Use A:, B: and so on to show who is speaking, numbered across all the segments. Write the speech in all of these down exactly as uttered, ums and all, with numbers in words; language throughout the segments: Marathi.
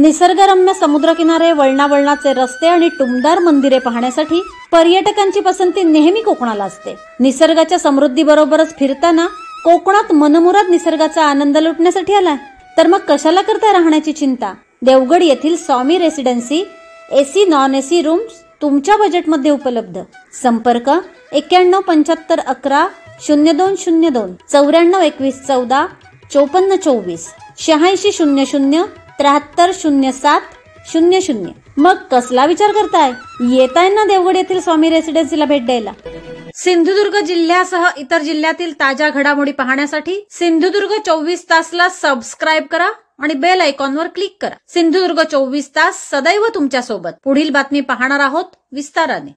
A: निसर्गरम्य समुद्रकिनारे, वळणावळणाचे रस्ते आणि टुमदार मंदिरे पाहण्यासाठी पर्यटकांची पसंती नेहमी कोकणाला असते। निसर्गाच्या समृद्धीबरोबरच फिरताना कोकणात मनमुराद निसर्गाचा आनंद लुटण्यासाठी आला तर मग कशाला करता राहण्याची चिंता। देवगड येथील Swami residency AC non AC rooms तुमच्या बजेटमध्ये उपलब्ध। संपर्क एक्क्याण्णव पंच्याहत्तर अकरा शून्य दोन शून्य दोन चौऱ्याण्णव एकवीस चौदा चौपन्न चोवीस शहाऐंशी शून्य शून्य त्र्याहत्तर शून्य सात शून्य शून्य। मग कसला विचार करताय, येताय ना देवगड येथील स्वामी रेसिडेन्सीला भेट द्यायला। सिंधुदुर्ग जिल्ह्यासह इतर जिल्ह्यातील ताज्या घडामोडी पाहण्यासाठी सिंधुदुर्ग चोवीस तासला सबस्क्राइब करा आणि बेल आयकॉनवर क्लिक करा। सिंधुदुर्ग चोवीस तास सदैव तुमच्या सोबत। पुढील बातमी पाहणार आहोत विस्ताराने।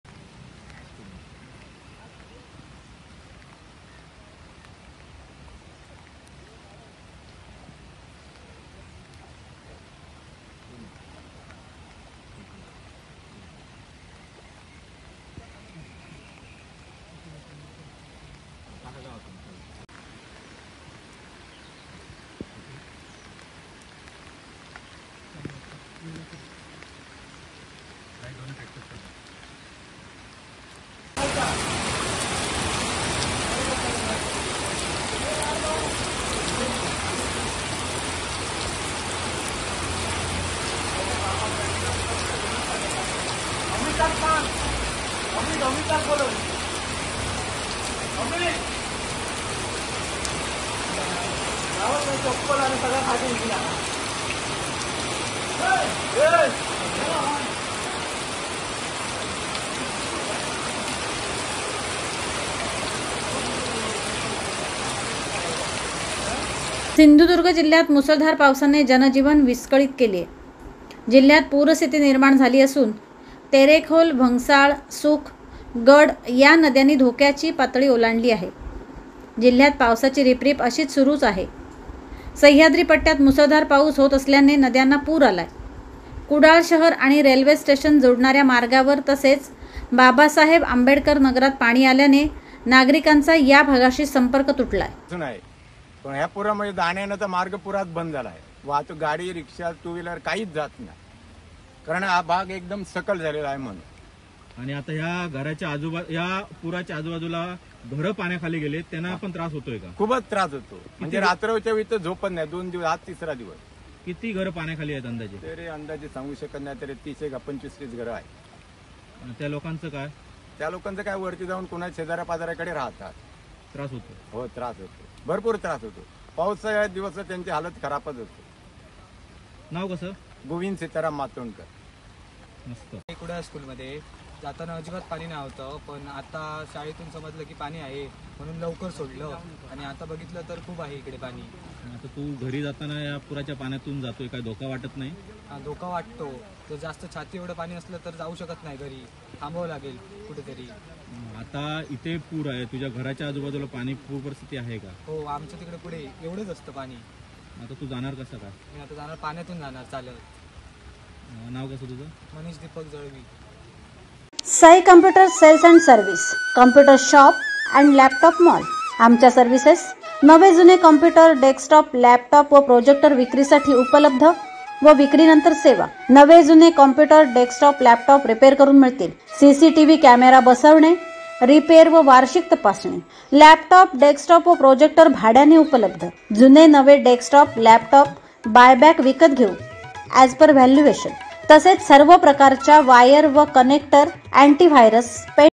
A: सिंधुदुर्ग जिल्ह्यात मुसळधार पावसाने जनजीवन विस्कळीत केले। जिल्ह्यात पूरस्थिती निर्माण झाली असून तेरेखोल, भंगसाळ, सुख, गड या नद्यांनी धोक्याची पातळी ओलांडली आहे। जिल्ह्यात पावसाची रिपरिप अशीच सुरूच आहे। सह्याद्री पट्ट्यात मुसळधार पाऊस होत असल्याने नद्यांना पूर आलाय। कुडाळ शहर आणि रेल्वे स्टेशन जोडणाऱ्या मार्गावर तसेच बाबासाहेब आंबेडकर नगरात पाणी आल्याने नागरिकांचा या भागाशी संपर्क तुटलाय।
B: पण ह्या पुरामुळे जाण्याचा तर मार्ग पुरात बंद झाला आहे। वाहतूक गाडी, रिक्षा, टू व्हीलर काहीच जात नाही, कारण हा भाग एकदम सकल झालेला आहे म्हणून।
C: आणि आता ह्या घराच्या आजूबाजू या पुराच्या आजूबाजूला घरं पाण्याखाली गेले, त्यांना पण त्रास होतोय का?
B: खूपच त्रास होतो, म्हणजे रात्रच्या वेळी तर झोपत नाही। दोन दिवस, आज तिसरा दिवस।
C: किती घरं पाण्याखाली आहेत अंदाजे?
B: तरी अंदाजे सांगू शकत नाही, तरी तीस एक पंचवीस तीस घरं आहेत।
C: त्या लोकांचं काय?
B: त्या लोकांचं काय, वरती जाऊन कुणा शेजाऱ्या पाजाऱ्याकडे राहतात।
C: त्रास होतो?
B: हो, त्रास होतो, भरपूर त्रास होतो। पावसाळ्यात दिवस त्यांची हालत खराबच होती।
C: नाव कसं?
B: गोविंद सीताराम मातोंडकर।
C: मस्त।
D: कुडाळ स्कूलमध्ये जाताना अजिबात पाणी नाही होतं, पण आता शाळेतून समजलं की पाणी आहे म्हणून लवकर सोडलं आणि आता बघितलं तर खूप आहे इकडे पाणी।
C: आता तू घरी जाताना या पुराच्या पाण्यातून जातोय, काय धोका वाटत नाही?
D: हा, धोका वाटतो। तर जास्त छाती एवढं पाणी असलं तर जाऊ शकत नाही घरी, थांबावं लागेल कुठेतरी।
C: आता इथे पूर आहे, तुझ्या घराच्या आजूबाजूला पाणी पूर परिस्थिती आहे का?
D: हो, आमच्या तिकडे पुढे एवढंच असतं पाणी।
C: आता तू जाणार कसं काय?
D: मी आता जाणार पाण्यातून, जाणार चालत।
C: नाव कसं तुझं?
D: Manish Deepak Jalvi.
A: Sai computer sales and service, computer shop and laptop mall. आमच्या सर्व्हिसेस नवे जुने कम्प्युटर, डेस्कटॉप, लॅपटॉप व प्रोजेक्टर विक्रीसाठी उपलब्ध व विक्रीनंतर सेवा। नवे जुने कम्प्युटर, डेस्कटॉप, लॅपटॉप रिपेअर करून मिळतील। सीसीटीव्ही कॅमेरा बसवणे, रिपेअर व वार्षिक तपासणी। लॅपटॉप, डेस्कटॉप व प्रोजेक्टर भाड्याने उपलब्ध। जुने नवे डेस्कटॉप, लॅपटॉप बायबॅक विकत घेऊ ॲज पर व्हॅल्युएशन। तसेच सर्व प्रकारच्या वायर व कनेक्टर, अँटीव्हायरस, पेन